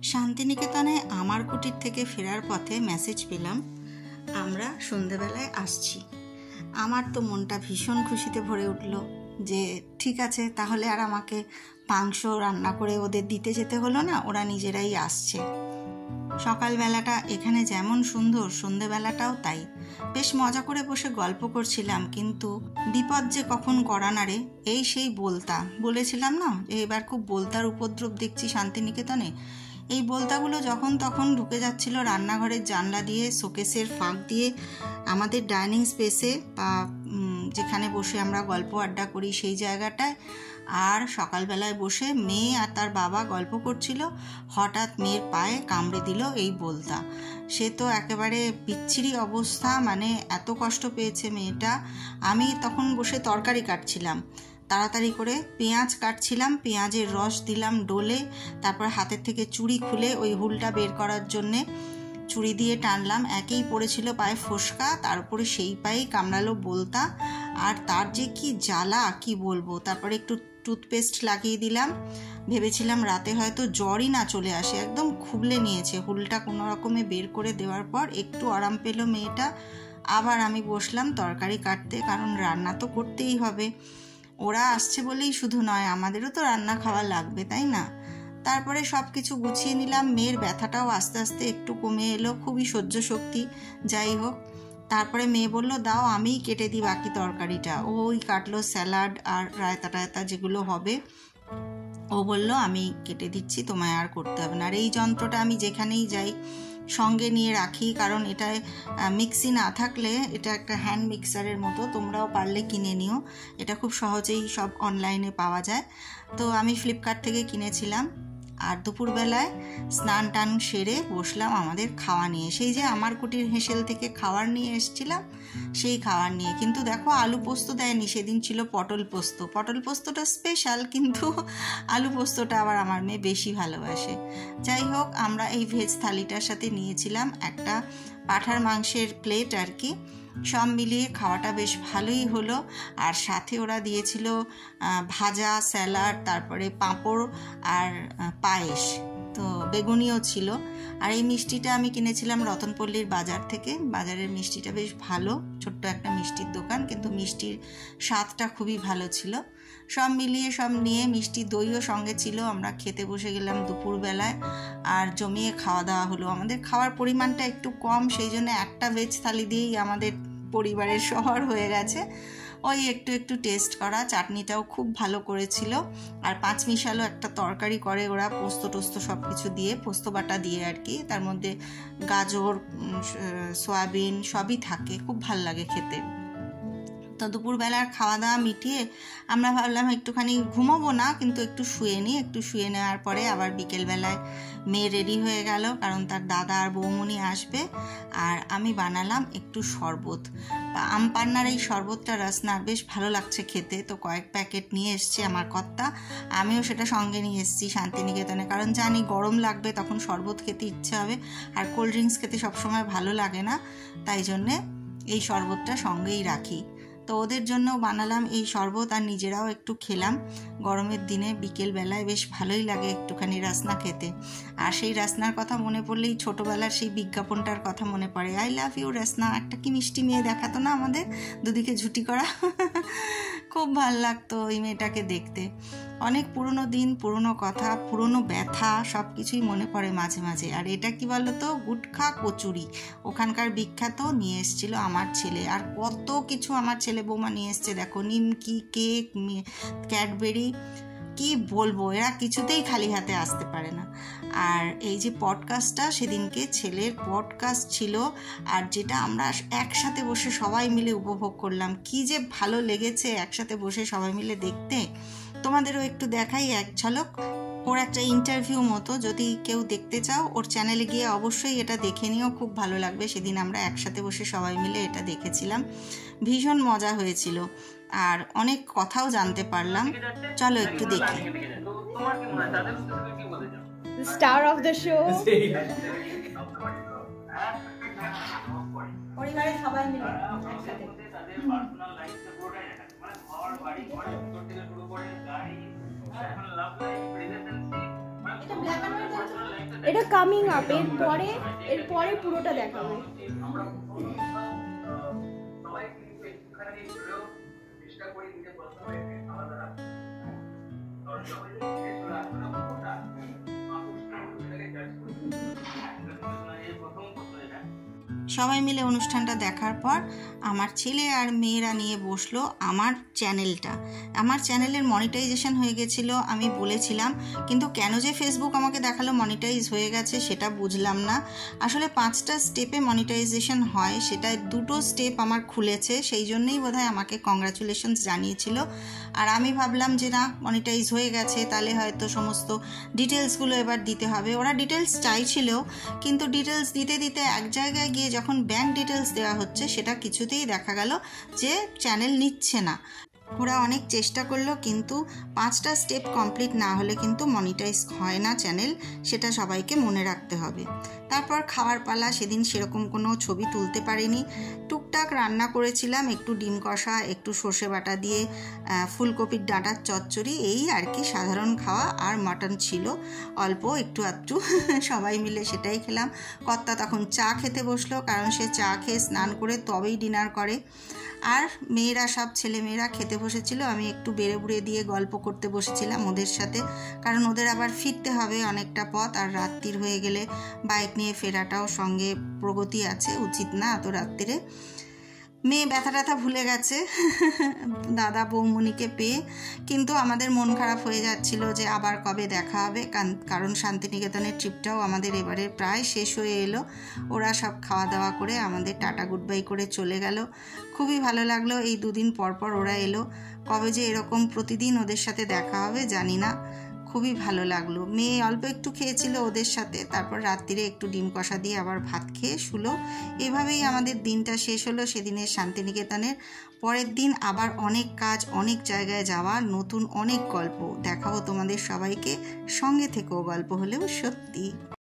শান্তিনিকেতনে আমার কুটির থেকে ফেরার পথে মেসেজ পেলাম আমরা সন্ধেবেলায় আসছি। আমার তো মনটা ভীষণ খুশিতে ভরে উঠল যে ঠিক আছে, তাহলে আর আমাকে মাংস রান্না করে ওদের দিতে যেতে হলো না, ওরা নিজেরাই আসছে। সকালবেলাটা এখানে যেমন সুন্দর, সন্ধেবেলাটাও তাই। বেশ মজা করে বসে গল্প করছিলাম, কিন্তু বিপদ যে কখন করা না রে। এই সেই বোলতা, বলেছিলাম না যে এবার খুব বোলতার উপদ্রব দেখছি শান্তিনিকেতনে। এই বোলতাগুলো যখন তখন ঢুকে যাচ্ছিল রান্নাঘরের জানলা দিয়ে, শোকেসের ফাঁক দিয়ে, আমাদের ডাইনিং স্পেসে বা যেখানে বসে আমরা গল্প আড্ডা করি সেই জায়গাটায়। আর সকালবেলায় বসে মেয়ে আর তার বাবা গল্প করছিল, হঠাৎ মেয়ের পায়ে কামড়ে দিল এই বোলতা। সে তো একেবারে বিচ্ছিরি অবস্থা, মানে এত কষ্ট পেয়েছে মেয়েটা। আমি তখন বসে তরকারি কাটছিলাম, তাড়াতাড়ি করে পেঁয়াজ কাটছিলাম, পেঁয়াজের রস দিলাম ডোলে, তারপর হাতের থেকে চুড়ি খুলে ওই হুলটা বের করার জন্যে চুড়ি দিয়ে টানলাম। একেই পড়েছিল পায়ে ফোসকা, তার উপরে সেই পায়েই কামড়ালো বোলতা। আর তার যে কি জ্বালা কি বলবো। তারপরে একটু টুথপেস্ট লাগিয়ে দিলাম, ভেবেছিলাম রাতে হয়তো জ্বরই না চলে আসে। একদম খুবলে নিয়েছে। হুলটা কোনো রকমে বের করে দেওয়ার পর একটু আরাম পেল মেয়েটা। আবার আমি বসলাম তরকারি কাটতে, কারণ রান্না তো করতেই হবে। ওরা আসছে বলেই শুধু নয়, আমাদেরও তো রান্না খাওয়া লাগবে, তাই না? তারপরে সব কিছু গুছিয়ে নিলাম। মেয়ের ব্যথাটাও আস্তে আস্তে একটু কমে এলো, খুবই সহ্য শক্তি। যাই হোক, তারপরে মেয়ে বলল দাও আমিই কেটে দিই বাকি তরকারিটা। ওই কাটলো স্যালাড আর রায়তা টায়তা যেগুলো হবে। ও বলল আমি কেটে দিচ্ছি, তোমায় আর করতে হবে না। আর এই যন্ত্রটা আমি যেখানেই যাই সঙ্গে নিয়ে রাখি, কারণ এটায় মিক্সি না থাকলে, এটা একটা হ্যান্ড মিক্সারের মতো, তোমরাও পারলে কিনে নিও। এটা খুব সহজেই সব অনলাইনে পাওয়া যায়। তো আমি ফ্লিপকার্ট থেকে কিনেছিলাম। আর দুপুরবেলায় স্নান টান সেরে বসলাম আমাদের খাওয়া নিয়ে। সেই যে আমার কুটির হেঁসেল থেকে খাবার নিয়ে এসেছিলাম, সেই খাবার নিয়ে। কিন্তু দেখো আলু পোস্ত দেয়নি, সেদিন ছিল পটল পোস্ত। পটল পোস্তটা স্পেশাল, কিন্তু আলু পোস্তটা আবার আমার মেয়ে বেশি ভালোবাসে। যাই হোক, আমরা এই ভেজ থালিটার সাথে নিয়েছিলাম একটা পাঁঠার মাংসের প্লেট আর কি। সব মিলিয়ে খাওয়াটা বেশ ভালোই হলো। আর সাথে ওরা দিয়েছিল ভাজা, স্যালাড, তারপরে পাঁপড় আর পায়েস, তো বেগুনিও ছিল। আর এই মিষ্টিটা আমি কিনেছিলাম রতনপল্লীর বাজার থেকে। বাজারের মিষ্টিটা বেশ ভালো, ছোট্ট একটা মিষ্টির দোকান, কিন্তু মিষ্টির স্বাদটা খুবই ভালো ছিল। সব মিলিয়ে সব নিয়ে মিষ্টি দইও সঙ্গে ছিল। আমরা খেতে বসে গেলাম দুপুরবেলায়, আর জমিয়ে খাওয়া দাওয়া হলো। আমাদের খাওয়ার পরিমাণটা একটু কম, সেই জন্য একটা ভেজ থালি দিয়েই আমাদের পরিবারের শহর হয়ে গেছে। ওই একটু একটু টেস্ট করা। চাটনিটাও খুব ভালো করেছিল। আর পাঁচমিশালও একটা তরকারি করে ওরা, পোস্ত টোস্ত সব কিছু দিয়ে, পোস্ত বাটা দিয়ে আর কি। তার মধ্যে গাজর, সয়াবিন সবই থাকে, খুব ভাল লাগে খেতে। তো দুপুরবেলার খাওয়া দাওয়া মিটিয়ে আমরা ভাবলাম একটুখানি ঘুমোবো না, কিন্তু একটু শুয়ে নিই। একটু শুয়ে নেওয়ার পরে আবার বিকেলবেলায় মেয়ে রেডি হয়ে গেল, কারণ তার দাদা আর বৌমনি আসবে। আর আমি বানালাম একটু শরবত, আম পান্নার এই শরবতটা রসনার, বেশ ভালো লাগছে খেতে। তো কয়েক প্যাকেট নিয়ে এসছে আমার কর্তা, আমিও সেটা সঙ্গে নিয়ে এসেছি শান্তিনিকেতনে, কারণ জানি গরম লাগবে, তখন শরবত খেতে ইচ্ছে হবে। আর কোল্ড ড্রিঙ্কস খেতে সবসময় ভালো লাগে না, তাই জন্যে এই শরবতটা সঙ্গেই রাখি। তো ওদের জন্যও বানালাম এই শরবত, আর নিজেরাও একটু খেলাম। গরমের দিনে বিকেলবেলায় বেশ ভালোই লাগে একটুখানি রাসনা খেতে। আর সেই রাসনার কথা মনে পড়লেই ছোটোবেলার সেই বিজ্ঞাপনটার কথা মনে পড়ে, আই লাভ ইউ রাসনা। একটা কি মিষ্টি মেয়ে দেখাতো না আমাদের, দুদিকে ঝুটি করা, খুব ভাল লাগতো ওই মেয়েটাকে দেখতে। অনেক পুরনো দিন, পুরনো কথা, পুরনো ব্যথা সব কিছুই মনে পড়ে মাঝে মাঝে। আর এটা কি বলতো, গুটখা কচুরি ওখানকার বিখ্যাত, নিয়ে এসেছিল আমার ছেলে। আর কত কিছু আমার ছেলে বৌমা নিয়ে এসছে, দেখো নিমকি, কেক, ক্যাডবেরি, কি বলবো, এরা কিছুতেই খালি হাতে আসতে পারে না। আর এই যে পডকাস্টটা, সেদিনকে ছেলের পডকাস্ট ছিল, আর যেটা আমরা একসাথে বসে সবাই মিলে উপভোগ করলাম। কি যে ভালো লেগেছে একসাথে বসে সবাই মিলে দেখতে। তোমাদেরও একটু দেখাই এক ঝলক। ওর একটা ইন্টারভিউ মতো, যদি কেউ দেখতে চাও ওর চ্যানেলে গিয়ে অবশ্যই এটা দেখে নিও, খুব ভালো লাগবে। সেদিন আমরা একসাথে বসে সবাই মিলে এটা দেখেছিলাম, ভীষণ মজা হয়েছিল। আর অনেক কথাও জানতে পারলাম। চলো একটু দেখি। স্টার অফ দ্য শো, পরিবারের সবাই মিলে একসাথে। এটা ব্ল্যাক এন্ড হোয়াইট এটা কামিং আপ, এরপরে পুরোটা দেখাবে। সবাই মিলে অনুষ্ঠানটা দেখার পর আমার ছেলে আর মেয়েরা নিয়ে বসলো আমার চ্যানেলটা। আমার চ্যানেলের মনিটাইজেশন হয়ে গেছিলো আমি বলেছিলাম, কিন্তু কেন যে ফেসবুক আমাকে দেখালো মনিটাইজ হয়ে গেছে সেটা বুঝলাম না। আসলে 5টা স্টেপে মনিটাইজেশন হয়, সেটা 2টো স্টেপ আমার খুলেছে, সেই জন্যই বোধহয় আমাকে কংগ্রাচুলেশনস জানিয়েছিল। আর আমি ভাবলাম যে না, মনিটাইজ হয়ে গেছে, তাহলে হয়তো সমস্ত ডিটেলসগুলো এবার দিতে হবে। ওরা ডিটেলস চাইছিল, কিন্তু ডিটেলস দিতে দিতে এক জায়গায় গিয়ে যখন ব্যাংক ডিটেলস দেওয়া হচ্ছে সেটা কিছুতেই দেখা গেল যে চ্যানেল নিচ্ছে না। ওরা অনেক চেষ্টা করলো, কিন্তু 5টা স্টেপ কমপ্লিট না হলে কিন্তু মনিটাইজ হয় না চ্যানেল, সেটা সবাইকে মনে রাখতে হবে। তারপর খাওয়ার পালা, সেদিন সেরকম কোনো ছবি তুলতে পারিনি। টুকটাক রান্না করেছিলাম, একটু ডিম কষা, একটু সর্ষে বাটা দিয়ে ফুলকপির ডাঁটার চচ্চড়ি, এই আর কি সাধারণ খাওয়া। আর মাটন ছিল অল্প একটু আধটু, সবাই মিলে সেটাই খেলাম। কর্তা তখন চা খেতে বসলো, কারণ সে চা খেয়ে স্নান করে তবেই ডিনার করে। আর মেয়েরা, সব ছেলেমেয়েরা খেতে বসেছিল, আমি একটু বেড়ে বুড়ে দিয়ে গল্প করতে বসেছিলাম ওদের সাথে, কারণ ওদের আবার ফিরতে হবে অনেকটা পথ, আর রাত্রির হয়ে গেলে বাইক নিয়ে ফেরাটাও সঙ্গে প্রগতি আছে, উচিত না এত রাত্রিরে। মেয়ে ব্যথা ট্যাথা ভুলে গেছে দাদা বৌমনিকে পেয়ে, কিন্তু আমাদের মন খারাপ হয়ে যাচ্ছিল যে আবার কবে দেখা হবে, কারণ শান্তিনিকেতনের ট্রিপটাও আমাদের এবারে প্রায় শেষ হয়ে এলো। ওরা সব খাওয়া দাওয়া করে আমাদের টাটা গুড বাই করে চলে গেল। খুবই ভালো লাগলো, এই 2 দিন পর পর ওরা এলো। কবে যে এরকম প্রতিদিন ওদের সাথে দেখা হবে জানি না, খুবই ভালো লাগলো। মেয়ে অল্প একটু খেয়েছিল ওদের সাথে, তারপর রাত্রিরে একটু ডিম কষা দিয়ে আবার ভাত খেয়ে শুলো। এভাবেই আমাদের দিনটা শেষ হলো সেদিনের শান্তিনিকেতনের। পরের দিন আবার অনেক কাজ, অনেক জায়গায় যাওয়া, নতুন অনেক গল্প দেখাবো তোমাদের সবাইকে। সঙ্গে থেকেও, গল্প হলেও সত্যি।